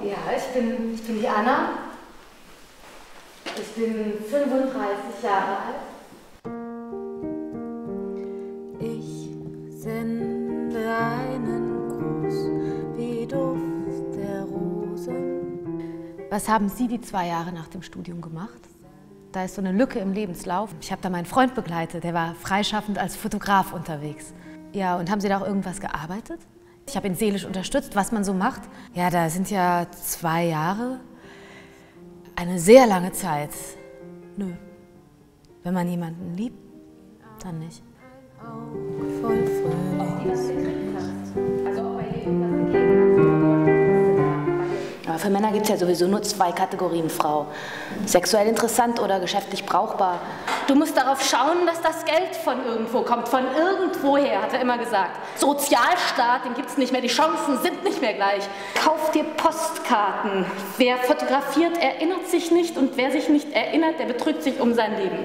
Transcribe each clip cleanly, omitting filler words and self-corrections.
Ja, ich bin die Anna. Ich bin 35 Jahre alt. Ich sende einen Gruß wie Duft der Rosen. Was haben Sie die 2 Jahre nach dem Studium gemacht? Da ist so eine Lücke im Lebenslauf. Ich habe da meinen Freund begleitet, der war freischaffend als Fotograf unterwegs. Ja, und haben Sie da auch irgendwas gearbeitet? Ich habe ihn seelisch unterstützt, was man so macht. Ja, da sind ja 2 Jahre, eine sehr lange Zeit. Nö, wenn man jemanden liebt, dann nicht. Auge voll Frühlings. Aber für Männer gibt es ja sowieso nur 2 Kategorien Frau. Sexuell interessant oder geschäftlich brauchbar. Du musst darauf schauen, dass das Geld von irgendwo kommt. Von irgendwoher, hat er immer gesagt. Sozialstaat, den gibt's nicht mehr. Die Chancen sind nicht mehr gleich. Kauf dir Postkarten. Wer fotografiert, erinnert sich nicht. Und wer sich nicht erinnert, der betrügt sich um sein Leben.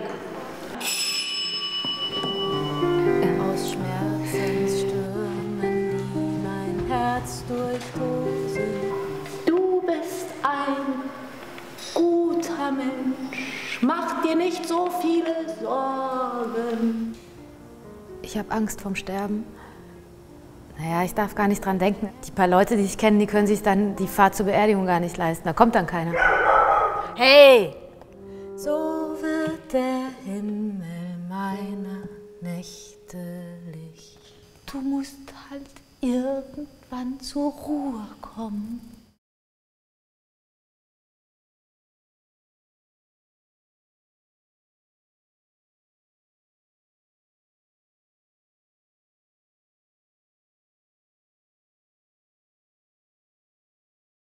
Aus Schmerzensstürmen, die mein Herz durchtosen. Du bist ein guter Mensch. Mach dir nicht so viele Sorgen. Ich habe Angst vorm Sterben. Naja, ich darf gar nicht dran denken. Die paar Leute, die ich kenne, die können sich dann die Fahrt zur Beerdigung gar nicht leisten. Da kommt dann keiner. Hey! So wird der Himmel meiner Nächte Licht. Du musst halt irgendwann zur Ruhe kommen.